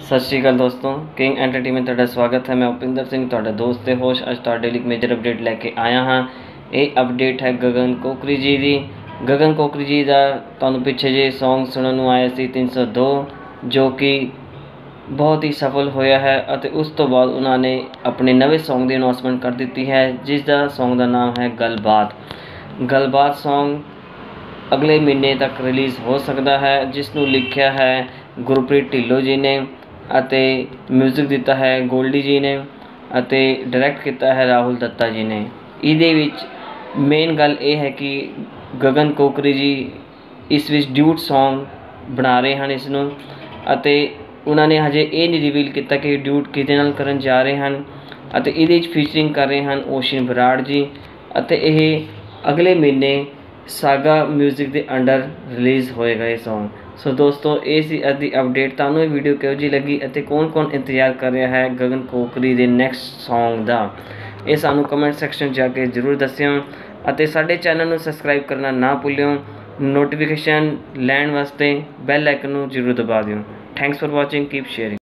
सत श्री अकाल दोस्तों, किंग एंटरटेनमेंट तुहाडा स्वागत है। मैं उपिंदर सिंह तुहाडा दोस्त ते होश अज तुहाडे लई मेजर अपडेट लैके आया हाँ। ये अपडेट है गगन कोकरी जी की। गगन कोकरी जी का तुहानूं पिछे जे सॉन्ग सुनने नूं आया सी 302, जो कि बहुत ही सफल होया है। अते उस तो बाद उन्होंने अपने नवे सॉन्ग की अनाउंसमेंट कर दी है, जिसका सॉन्ग का नाम है गलबात। गलबात सॉन्ग अगले महीने तक रिलीज़ हो सकता है, जिसनों लिखा है गुरप्रीत ढिल्लों जी ने अते म्यूजिक दिता है गोल्डी जी ने अते डायरैक्ट किया है राहुल दत्ता जी ने। इहदे विच मेन गल ये है कि गगन कोकरी जी इस विच ड्यूट सॉन्ग बना रहे हैं इसनों, अते उन्होंने हजे ये नहीं रिवील किया कि ड्यूट किहदे नाल करन जा रहे हैं। अते इहदे विच फीचरिंग कर रहे हैं ओशिन बराड़ जी, अते यह अगले महीने सागा म्यूजिक के अंडर रिलीज़ होएगा ये सॉन्ग। सो दोस्तों, ये सी अज दी अपडेट। तुहानूं ये वीडियो किहो जी लगी अते कौन कौन इंतजार कर रहा है गगन कोकरी के नैक्सट सॉन्ग का, ये सानूं कमेंट सैक्शन जाके जरूर दस्सिओ। अते साडे चैनल नूं सबसक्राइब करना ना भुल्लिओ। नोटिफिकेशन लैण वास्ते बैल आइकन नूं जरूर दबा दिओ। Thanks for watching, keep sharing.